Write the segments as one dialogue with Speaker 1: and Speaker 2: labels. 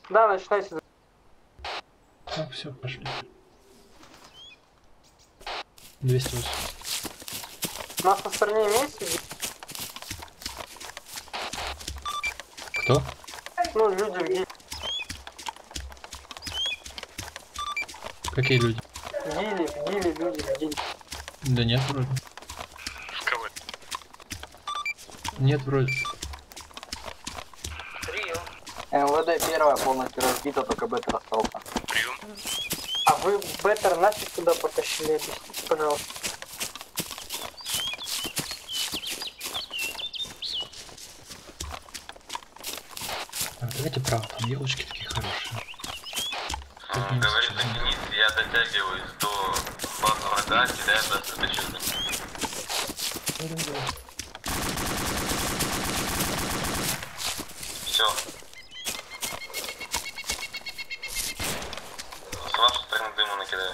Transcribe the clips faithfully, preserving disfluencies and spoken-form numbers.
Speaker 1: Да, начинайте.
Speaker 2: Так, все, пошли. двести восемь.
Speaker 1: У нас на стороне имеется?
Speaker 2: Кто?
Speaker 1: Ну, люди в гиле.
Speaker 2: Какие люди?
Speaker 1: В гиле, в гиле, люди в гиле.
Speaker 2: Да нет, вроде.
Speaker 3: В кого?
Speaker 2: Нет, вроде.
Speaker 3: Прием.
Speaker 4: МВД первая полностью разбита, только Беттер остался.
Speaker 3: Прием.
Speaker 1: А вы Беттер нафиг туда потащили, объясните, пожалуйста.
Speaker 2: Так, давайте право, там елочки такие хорошие.
Speaker 5: А, говорит Денис, я дотягиваюсь до базы врага, кидаю двадцать тысяч. Все. С вашей стороны дыму накидаю.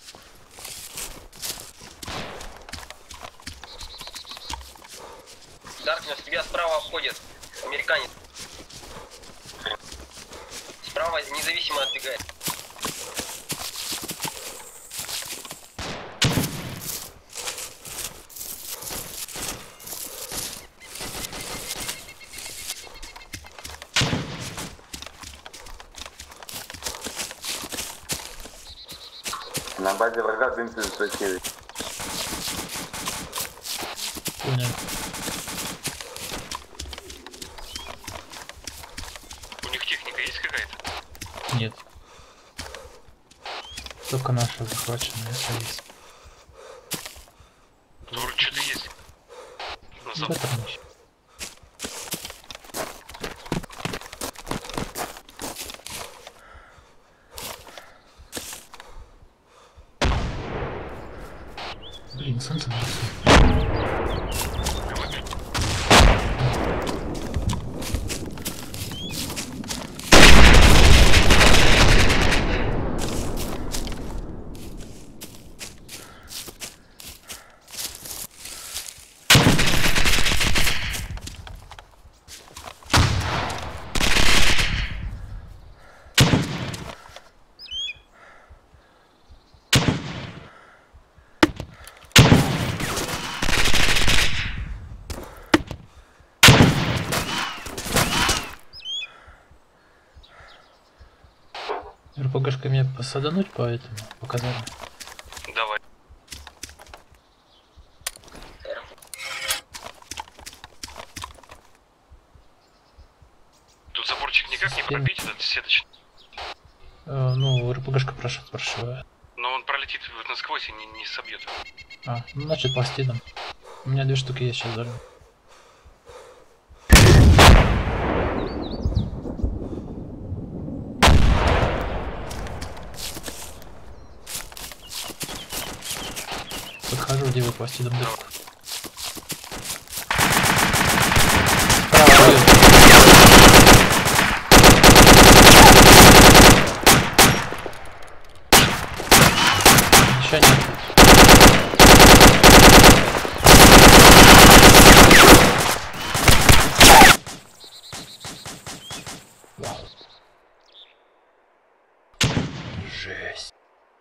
Speaker 6: Даркнесс, тебя справа обходит американец. Справа независимо отбегает.
Speaker 5: На базе врага дым тридцать девять.
Speaker 2: Понял.
Speaker 3: У них техника есть какая-то?
Speaker 2: Нет. Только наша захваченная есть.
Speaker 3: Ну, вроде что-то есть. На запад.
Speaker 2: Беттер ничего. Блин, солнце на лицо. РПГшкой мне посадануть по этому, по казарме.
Speaker 3: Давай. Тут заборчик никак не пробить, этот сеточный.
Speaker 2: Э, ну, РПГшка прошу, спрашиваю.
Speaker 3: Но он пролетит насквозь и не, не собьет.
Speaker 2: А, ну значит пластином. У меня две штуки есть сейчас даже. Подхожу, делаю пластином дырку. Еще нет. Вау. Жесть.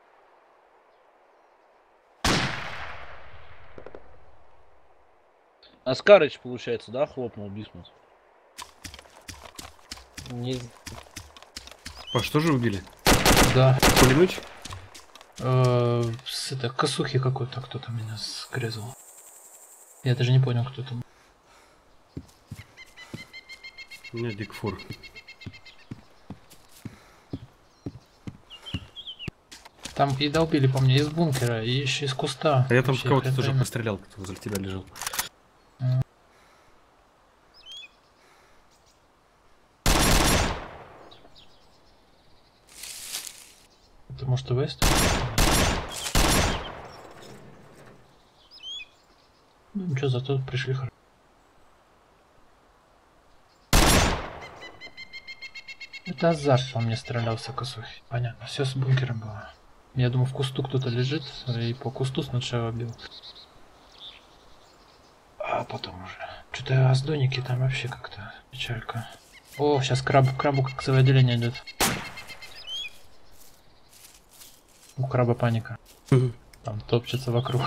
Speaker 7: Аскарыч, получается, да, хлопнул Бисмут?
Speaker 8: Не...
Speaker 9: А что же убили?
Speaker 2: Да.
Speaker 9: Пулеметчик?
Speaker 2: Э, с это косухи какой-то кто-то меня скрезал. Я даже не понял, кто там.
Speaker 9: У меня Дикфур.
Speaker 2: Там и долбили по мне из бункера, и еще из куста.
Speaker 9: А я там
Speaker 2: Вообще,
Speaker 9: кого-то
Speaker 2: хрен
Speaker 9: тоже
Speaker 2: пойми.
Speaker 9: пострелял, кто возле тебя лежал.
Speaker 2: Это может и Вест? Ну ничего, зато пришли хорошо. Это азарт по мне стрелялся косухи. Понятно, все с бункером было. Я думаю, в кусту кто-то лежит, и по кусту сначала бил. А потом уже. Что-то аздоники там вообще как-то печалька. О, сейчас краб, крабу как целое отделение идет. У краба паника. Там топчется вокруг.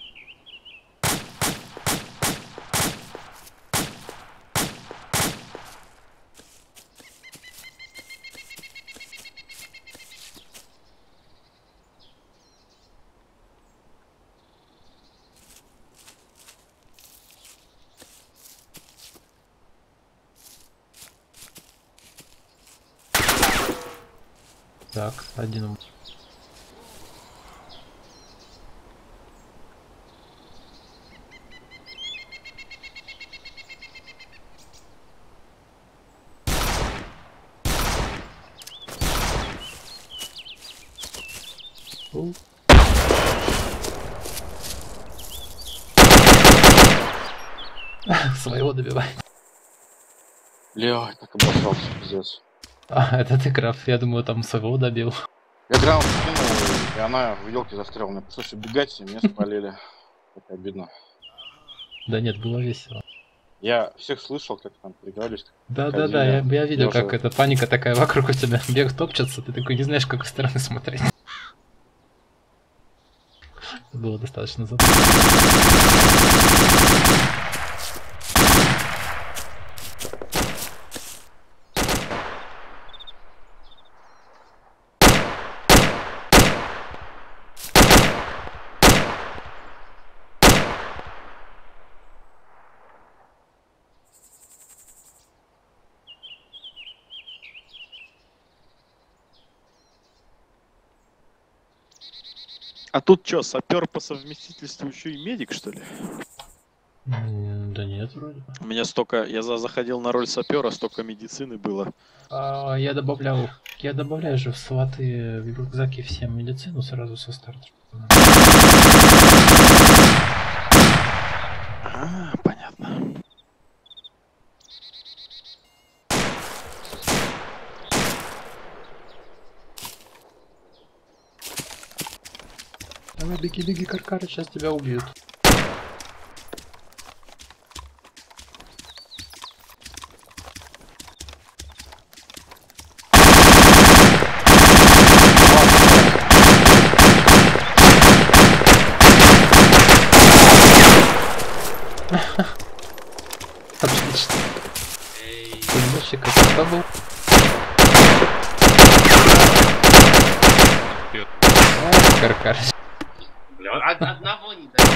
Speaker 2: Так, один. У. Своего добивай.
Speaker 8: Бля, так обосрался, пиздец.
Speaker 2: А, это ты, краб. Я думаю, там своего добил.
Speaker 8: Я гранату скинул, и она в елке застряла. Мне пришлось убегать, и меня спалили. Так обидно.
Speaker 2: Да нет, было весело.
Speaker 8: Я всех слышал, как там переговорились.
Speaker 2: Да, да, да, я, я видел,
Speaker 8: Я
Speaker 2: как
Speaker 8: уже-
Speaker 2: эта паника такая вокруг у тебя. Бег топчется, ты такой не знаешь, какой стороны смотреть. Было достаточно забавно.
Speaker 10: А тут что, сапер по совместительству еще и медик, что ли?
Speaker 2: М, Да нет, вроде.
Speaker 10: У меня столько, я за- заходил на роль сапера, столько медицины было.
Speaker 2: А, я добавлял, я добавляю же в сваты, в рюкзаки всем медицину сразу со старта.
Speaker 10: А, понятно.
Speaker 2: Давай, беги, беги, Каркары, сейчас тебя убьют. Отлично. Пулеметчик, это кто был? А, Каркар.
Speaker 5: Одного не дает.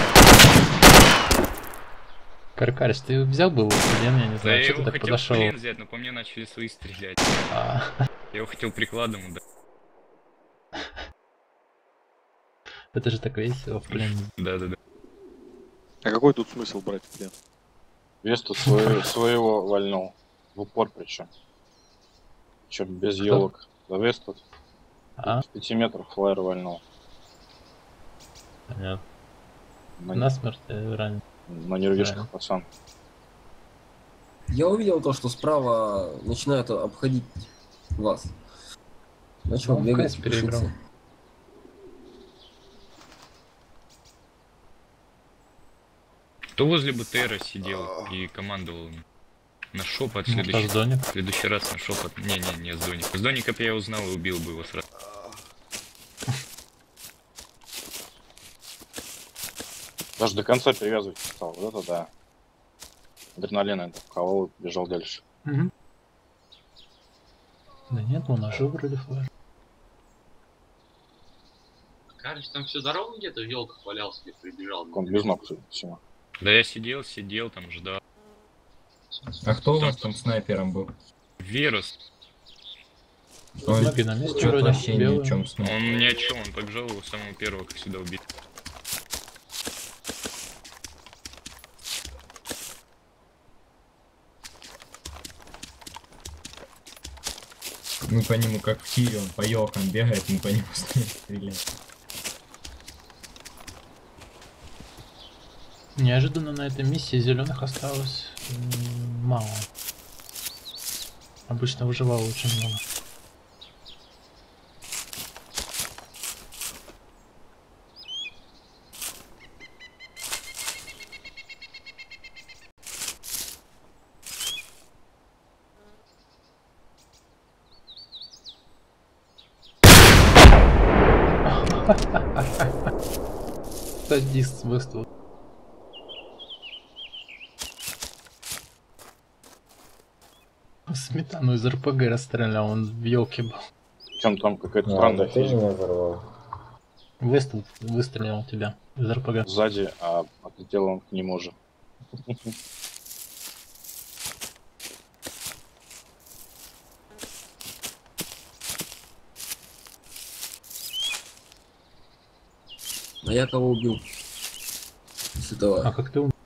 Speaker 2: Каркарис, ты взял был плен, я не
Speaker 11: Да
Speaker 2: знаю,
Speaker 11: я
Speaker 2: что
Speaker 11: его
Speaker 2: ты так
Speaker 11: хотел
Speaker 2: подошел.
Speaker 11: в плен взять, но по мне начали свои стрелять.
Speaker 2: А,
Speaker 11: Я его хотел прикладом ударить.
Speaker 2: это же так весело в плен.
Speaker 11: Да-да-да.
Speaker 10: А какой тут смысл брать в плен?
Speaker 8: Вес тут свое- своего вальнул. В упор причем. Причем без елок. За вес тут
Speaker 2: А,
Speaker 8: с пяти метров флайер вальнул.
Speaker 2: понятно.
Speaker 8: На,
Speaker 2: Насмерть э, ранен.
Speaker 8: на нервишках,
Speaker 2: Правильно.
Speaker 8: пацан.
Speaker 12: Я увидел то, что справа начинают обходить вас. Начал
Speaker 2: Ну,
Speaker 12: бегать,
Speaker 2: Кайс переиграл.
Speaker 12: пушиться.
Speaker 11: Кто возле БТРа сидел и командовал им? На шепот в
Speaker 2: Ну,
Speaker 11: следующий,
Speaker 2: по зоне.
Speaker 11: в следующий раз на шепот. Не-не, не с Доник. С Доника бы я узнал и убил бы его сразу.
Speaker 8: Даже до конца перевязывать не стал. Вот это да. Адреналин это вколол и бежал дальше.
Speaker 2: Мгм. Да нет, ну ножи вроде флэр.
Speaker 5: Кажется, там всю дорогу где-то в елках валялся, где прибежал.
Speaker 8: Он без ног, судя по всему.
Speaker 11: Да я сидел, сидел там, ждал.
Speaker 13: А кто у вас там снайпером был?
Speaker 11: Вирус.
Speaker 13: Он
Speaker 2: Ноги на месте
Speaker 13: чё-то
Speaker 2: вроде,
Speaker 13: вообще ни
Speaker 2: белые.
Speaker 13: о чем снайпер.
Speaker 11: Он ни о чем, он побежал его самого первого, как всегда, убить.
Speaker 13: Мы по нему как в тире, он по елкам бегает, мы по нему стреляем.
Speaker 2: Неожиданно на этой миссии зеленых осталось м, мало. Обычно выживало очень много. Садист выстрел. Сметану из РПГ расстрелял, он в елке был.
Speaker 8: Чем там какая-то
Speaker 14: Ну,
Speaker 8: странная
Speaker 14: а ты
Speaker 8: физика.
Speaker 14: меня взорвал.
Speaker 2: Выстрел, выстрелил тебя из РПГ.
Speaker 8: Сзади, а отлетел он к нему же.
Speaker 12: А я кого убил? С этого.
Speaker 2: А как ты умер?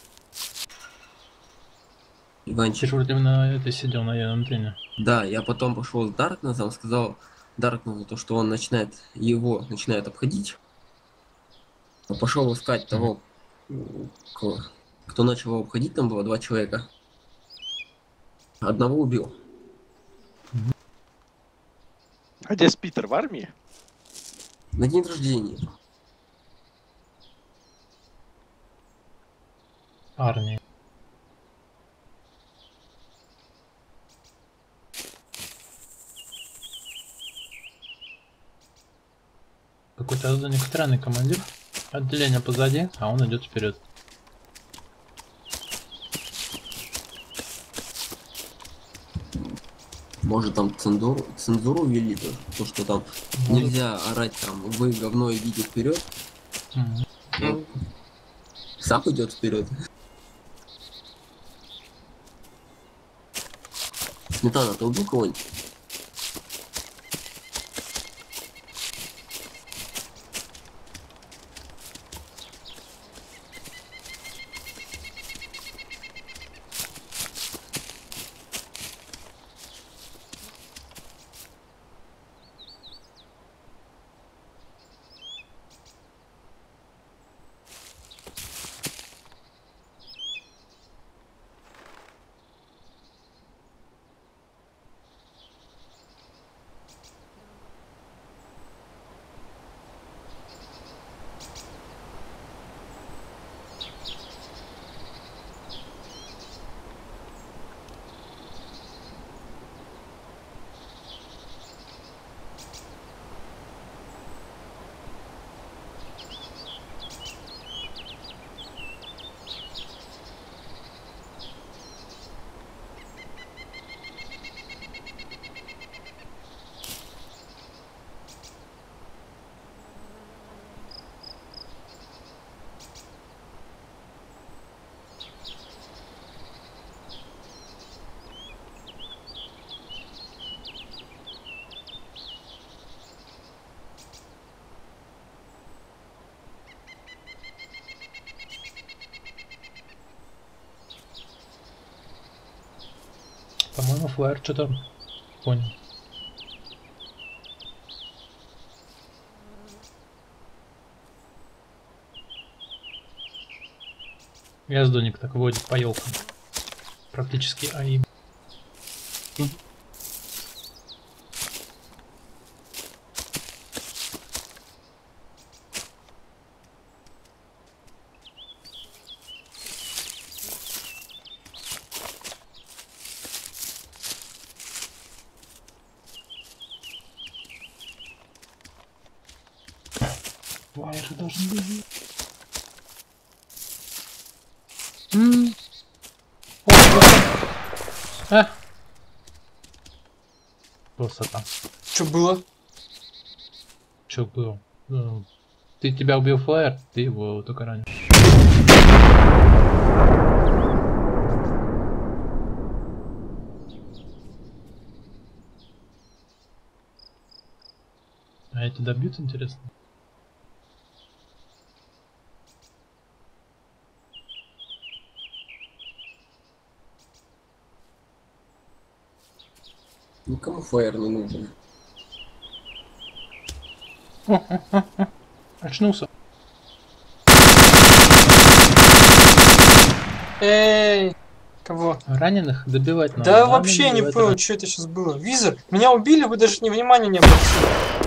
Speaker 12: Иванчик.
Speaker 2: Ты же вроде на этой сидел, на антенне.
Speaker 12: Да, я потом пошел с Даркнезом, сказал Даркнезу то, что он начинает его начинает обходить. Пошел искать того, кто, кто начал его обходить, там было два человека. Одного убил.
Speaker 10: А где Питер, в армии?
Speaker 12: На день рождения.
Speaker 2: Армии. Какой-то за них странный командир. Отделение позади, а он идет вперед.
Speaker 12: Может там цензуру, цензуру ввели, то, то что там
Speaker 2: Может.
Speaker 12: нельзя орать там, вы говно идите вперед.
Speaker 2: Mm-hmm.
Speaker 12: Ну, сам идет вперед. Сметана, ты убил кого-нибудь?
Speaker 2: По-моему, флайер что-то понял. Яздоник так водит по елкам. Практически АИМ. Флайер должен быть. М. О, а. Красота.
Speaker 1: Что было?
Speaker 2: Что было? Ну, ты тебя убил флайер, ты его только ранишь. А эти добьют, интересно?
Speaker 12: Никому флайер не нужен.
Speaker 2: О, о, о, о. Очнулся.
Speaker 1: Эй, кого?
Speaker 2: Раненых добивать надо.
Speaker 1: Да
Speaker 2: Раненых
Speaker 1: вообще не
Speaker 2: добивать
Speaker 1: понял,
Speaker 2: надо.
Speaker 1: что это сейчас было. Визор, меня убили, вы даже не внимания не обратили.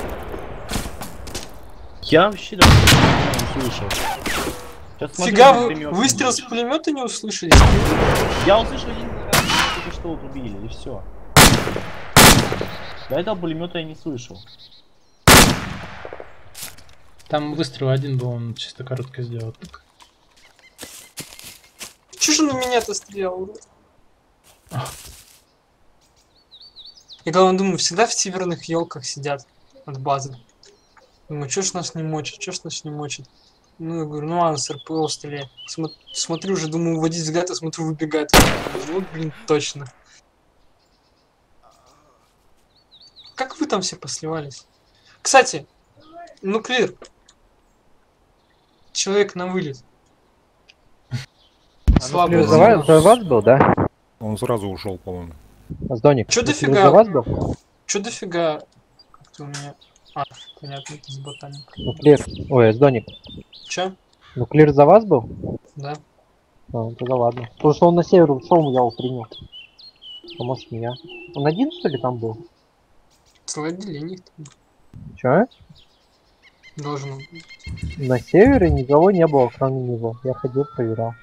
Speaker 7: Я вообще даже не слышал. Сейчас смотрю,
Speaker 1: Фига,
Speaker 7: как
Speaker 1: вы
Speaker 7: ты меня
Speaker 1: выстрел с
Speaker 7: убил.
Speaker 1: пулемета не услышали?
Speaker 7: Я услышал один раз, только что вот убили, и все. До этого пулемета я не слышал.
Speaker 2: Там выстрел один был, он чисто коротко сделал.
Speaker 1: Чё же на меня-то стрелял, урод? Я главное думаю, всегда в северных елках сидят от базы. Думаю, чё ж нас не мочит, чё ж нас не мочит. Ну, я говорю, ну ладно, с РПО стреляй. Смо смотрю уже, думаю, уводить взгляд, а смотрю, выбегает. Вот, блин, точно. Как вы там все посливались? Кстати, Нуклир. Человек на вылет.
Speaker 14: Слабый. За вас, за вас был, да?
Speaker 15: Он сразу ушел, по-моему.
Speaker 14: Аздоник.
Speaker 1: Чё
Speaker 14: Нуклир
Speaker 1: дофига?
Speaker 14: за вас был?
Speaker 1: Чё дофига? Как-то у меня... А, понятно, это с ботами.
Speaker 14: Нуклир. Ой, Аздоник.
Speaker 1: Чё?
Speaker 14: Нуклир за вас был?
Speaker 1: Да.
Speaker 14: А, тогда ладно. Потому что он на север ушел, я его принял. А может не я. Он один, что ли, там был?
Speaker 1: Целое отделение там.
Speaker 14: Чё?
Speaker 1: Должен быть.
Speaker 14: На севере никого не было, кроме него. Я ходил, проверял.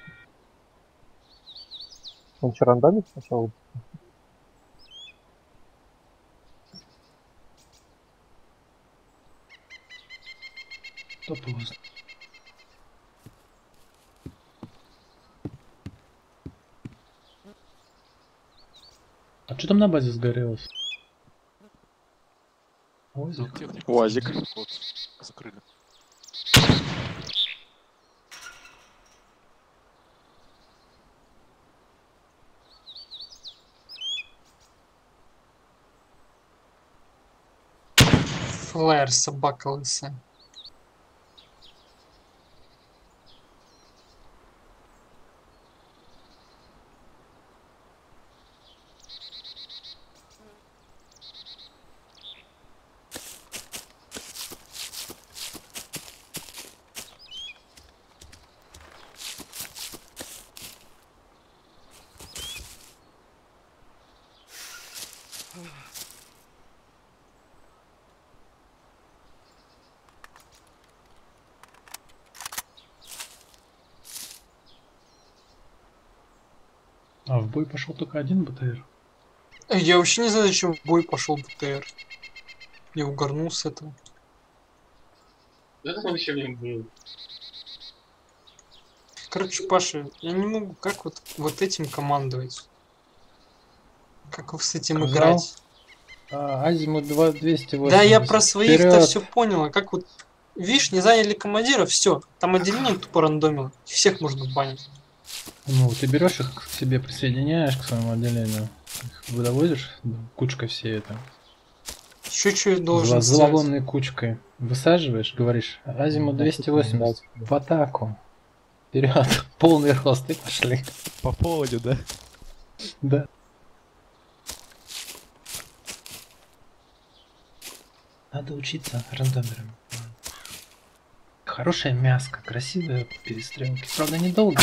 Speaker 14: Он что, рандомит сначала?
Speaker 2: Кто поздно? А что там на базе сгорелось? Уазик.
Speaker 10: Уазик.
Speaker 15: Закрыли.
Speaker 1: Флэр, собака лысая.
Speaker 2: А в бой пошел только один БТР.
Speaker 1: Я вообще не знаю, зачем в бой пошел БТР. Я угорнул с этого.
Speaker 6: Да как он еще в нем был?
Speaker 1: Короче, Паша, я не могу, как вот, вот этим командовать? Как с этим
Speaker 2: Сказал?
Speaker 1: играть?
Speaker 2: А, Азимут два двести восемьдесят.
Speaker 1: Да, я про своих-то
Speaker 2: Вперед!
Speaker 1: все понял. А как вот, видишь, не заняли командира, все. Там отделение тупо рандомило. Всех можно банить.
Speaker 2: Ну, ты берешь их к себе, присоединяешь к своему отделению, их выводишь кучкой всей это.
Speaker 1: Еще что я должен
Speaker 2: Зло- Зловонной кучкой. Высаживаешь, говоришь, Азимут двести восемьдесят, в атаку. Вперед, полный рост, и пошли.
Speaker 15: По поводу, да?
Speaker 2: Да. Надо учиться рандомерам. Хорошая мяска, красивые перестрелки. Правда, недолго.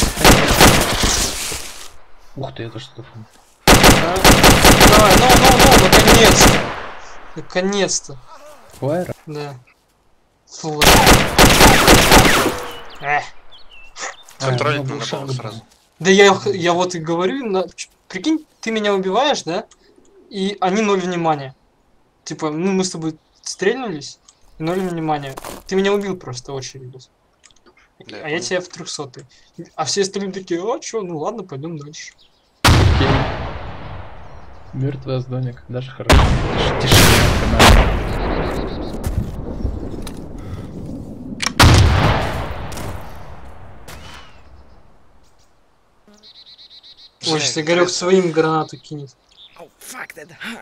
Speaker 2: Но... Ух ты, это что такое?
Speaker 1: Давай, ну, ну, ну, наконец-то. Наконец-то.
Speaker 2: Флайер?
Speaker 1: Да. Флайер. Эх.
Speaker 3: Контролить надо было сразу.
Speaker 1: Да я, я вот и говорю, на... прикинь, ты меня убиваешь, да? И они ноль внимания. Типа, ну мы с тобой стрельнулись, и ноль внимания. Ты меня убил просто очередью.
Speaker 3: Да,
Speaker 1: а я тебя в трехсотый. А все остальные такие, а чё, ну ладно, пойдем дальше.
Speaker 2: Мертвый Аздоник, даже хорошо. Тишина.
Speaker 1: Ой, сейчас Игорёк своим гранату кинет.
Speaker 16: Oh, fuck, that hurt.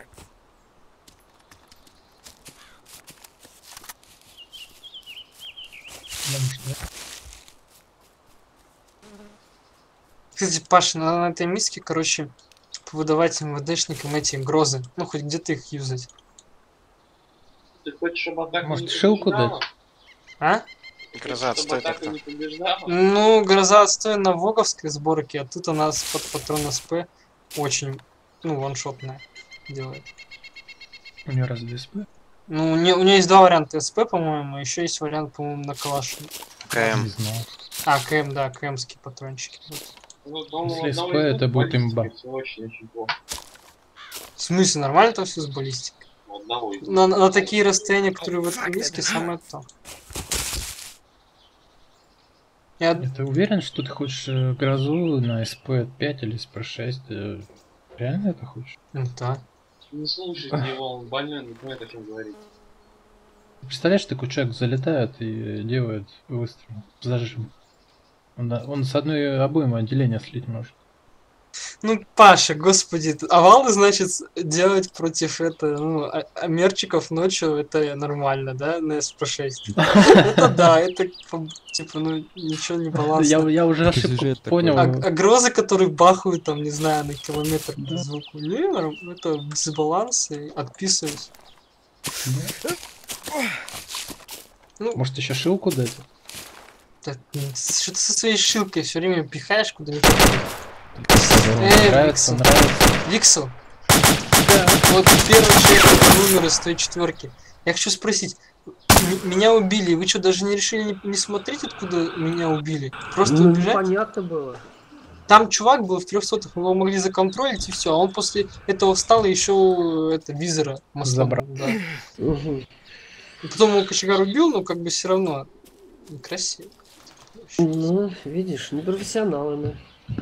Speaker 1: Кстати, Паша, надо на этой миске, короче, выдавать МВДшникам эти грозы. Ну, хоть где-то их юзать.
Speaker 6: Ты хочешь, чтобы атака
Speaker 2: Может,
Speaker 6: не
Speaker 2: шилку
Speaker 6: побеждала?
Speaker 2: дать?
Speaker 1: А?
Speaker 3: Гроза
Speaker 6: Чтобы
Speaker 3: отстой
Speaker 6: атака
Speaker 3: так-то.
Speaker 6: не побеждала?
Speaker 1: Ну, гроза отстоит на воговской сборке, а тут она с под патрон СП очень, ну, ваншотная делает.
Speaker 2: У нее разве СП?
Speaker 1: Ну, у нее, у нее есть два варианта СП, по-моему, еще есть вариант, по-моему, на калаш.
Speaker 3: КМ.
Speaker 2: Не знаю.
Speaker 1: А, КМ, да, КМские патрончики.
Speaker 6: Ну, по-моему,
Speaker 2: Если
Speaker 6: одного
Speaker 2: СП,
Speaker 6: из
Speaker 2: это
Speaker 6: двух
Speaker 2: будет
Speaker 6: баллистики
Speaker 2: имба.
Speaker 6: всё очень-очень плохо.
Speaker 1: В смысле, нормально там все с баллистикой?
Speaker 6: У одного из
Speaker 1: На, на такие расстояния, которые в этом миске, самое то. Я...
Speaker 2: Ты уверен, что ты хочешь э, грозу на эс пэ пять или эс пэ шесть? Э, реально это хочешь?
Speaker 1: Ну да.
Speaker 6: Не слушайте его, он больной, не понимает, о чем говорить.
Speaker 2: Представляешь, такой человек залетает и делает выстрел. Зажим. Он, он с одной обоймы отделения слить может.
Speaker 1: Ну, Паша, господи, овалы, значит, делать против этого, ну, а, а мерчиков ночью, это нормально, да, на эс пэ шесть? Это да, это, типа, ну, ничего не балансно.
Speaker 2: Я уже ошибку понял.
Speaker 1: А грозы, которые бахают, там, не знаю, на километр по звуку, не, это дисбаланс, и отписываюсь.
Speaker 2: Может, еще шилку дать?
Speaker 1: Что ты со своей шилкой все время пихаешь куда-нибудь?
Speaker 2: Эй, нравится,
Speaker 1: Виксел.
Speaker 2: нравится.
Speaker 1: Виксел. Да. Вот первый человек умер из той четверки. Я хочу спросить, меня убили, вы что, даже не решили не, не смотреть, откуда меня убили? Просто
Speaker 17: ну,
Speaker 1: убежать?
Speaker 17: Понятно было.
Speaker 1: Там чувак был в трехсотых, его могли законтролить и все, а он после этого встал и еще это визора
Speaker 2: забрал.
Speaker 1: Да. Угу. Потом он кочегар убил, но как бы все равно некрасиво.
Speaker 17: Ну, видишь, не профессионалы мы.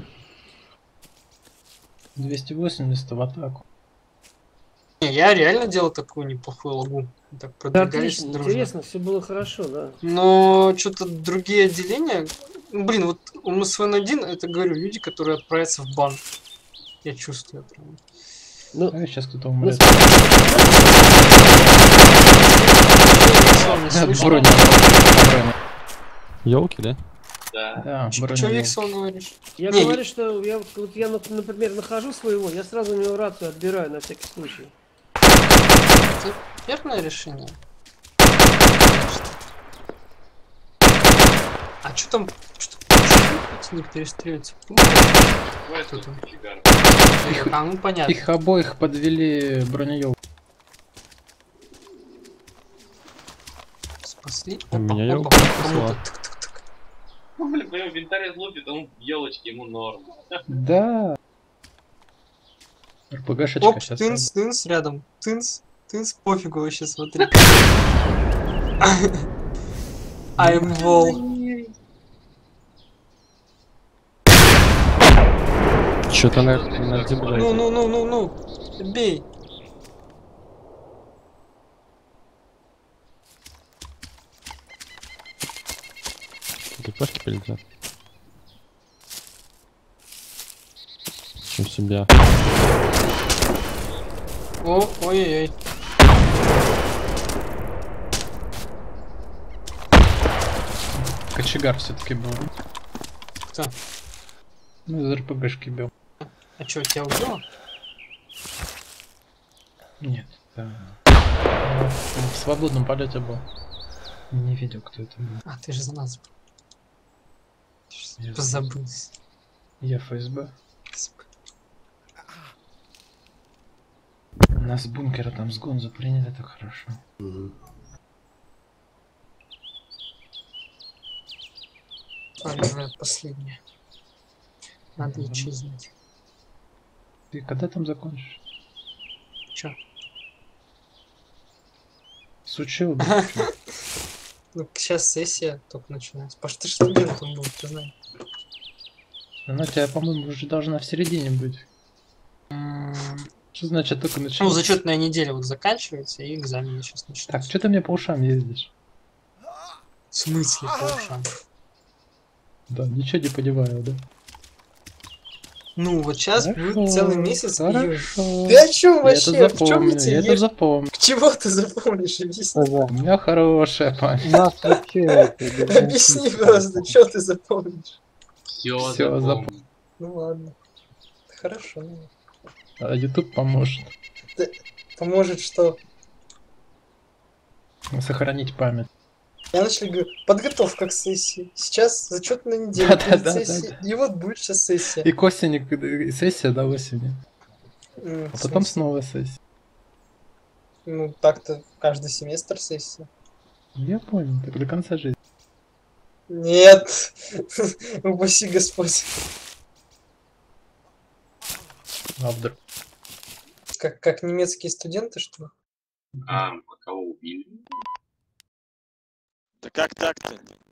Speaker 2: двести восемьдесят в атаку.
Speaker 1: Не, я реально делал такую неплохую лагу. Так продвигались
Speaker 17: да,
Speaker 1: дружно.
Speaker 17: Интересно, все было хорошо, да.
Speaker 1: Но что-то другие отделения... Ну, блин, вот у эм эс вэ эн один, это, говорю, люди, которые отправятся в бан. Я чувствую прям.
Speaker 2: Ну, а сейчас кто-то умрет.
Speaker 7: Елки, да?
Speaker 6: Да.
Speaker 2: Да,
Speaker 1: что Виксел говоришь?
Speaker 17: Я
Speaker 1: не,
Speaker 17: говорю, что я, вот я, например, нахожу своего, я сразу у него рацию отбираю на всякий случай.
Speaker 1: Это верное решение. А что там? Что не перестреливается? Кто там?
Speaker 2: Их,
Speaker 1: а, ну понятно.
Speaker 2: Их обоих подвели бронеёлку.
Speaker 1: Спасли?
Speaker 7: У меня елка спасла.
Speaker 6: Ну, блин, по инвентарь лупит, он в елочке, ему норм.
Speaker 2: Да. РПГшечка
Speaker 1: Оп,
Speaker 2: сейчас.
Speaker 1: тынс, тынс рядом. Тынс, тынс, пофигу вообще, смотри. I'm wall.
Speaker 7: Что-то на, на земле.
Speaker 1: Ну, ну, ну, ну, ну. Бей.
Speaker 7: Пашки полетят. Чем себя.
Speaker 1: О, ой-ой-ой.
Speaker 2: Кочегар все-таки был.
Speaker 1: Кто?
Speaker 2: Ну, из РПГшки бил.
Speaker 1: А что, тебя убило?
Speaker 2: Нет, да. В свободном полете был. Не видел, кто это был.
Speaker 1: А, ты же за нас был. Позабылся.
Speaker 2: Я эф эс бэ. Нас с бункера там с Гонзо приняли, так хорошо.
Speaker 1: Угу. Оружие последнее. Надо угу. исчезнуть.
Speaker 2: Ты когда там закончишь?
Speaker 1: Чё?
Speaker 2: Сучил, да?
Speaker 1: Ну, сейчас сессия только начинается. Паш, ты же студентом был, ты знаешь.
Speaker 2: Она у тебя, по-моему, уже должна в середине быть. Что значит только начинается?
Speaker 1: Ну, зачетная неделя вот заканчивается, и экзамены сейчас начинаются.
Speaker 2: Так, что ты мне по ушам ездишь?
Speaker 1: В смысле по ушам?
Speaker 2: Да, ничего не понимаю, да?
Speaker 1: Ну, вот сейчас
Speaker 2: хорошо,
Speaker 1: будет целый месяц.
Speaker 2: Хорошо.
Speaker 1: Ты о чем вообще?
Speaker 2: Я это
Speaker 1: в чем
Speaker 2: запомню, я это запомню.
Speaker 1: Чего ты запомнишь? Объясни.
Speaker 2: У меня хорошая память.
Speaker 14: Нас вообще...
Speaker 1: Объясни просто, что ты запомнишь.
Speaker 6: Все,
Speaker 2: Все запомнил.
Speaker 1: Ну ладно. Хорошо.
Speaker 2: А YouTube поможет.
Speaker 1: Да, поможет что?
Speaker 2: Сохранить память.
Speaker 1: Я начал говорю, подготовка к сессии. Сейчас зачетная неделя
Speaker 2: да,
Speaker 1: перед
Speaker 2: да,
Speaker 1: сессией,
Speaker 2: да, да.
Speaker 1: И вот будет сейчас сессия.
Speaker 2: И к осени и сессия до осени.
Speaker 1: Mm,
Speaker 2: а потом снова сессия.
Speaker 1: Ну, так-то каждый семестр сессия.
Speaker 2: Я понял, так до конца жизни.
Speaker 1: Нет! Упаси Господь.
Speaker 2: А вдруг?
Speaker 1: Как, как немецкие студенты, что ли?
Speaker 6: А, кого убили?
Speaker 10: Да как так-то?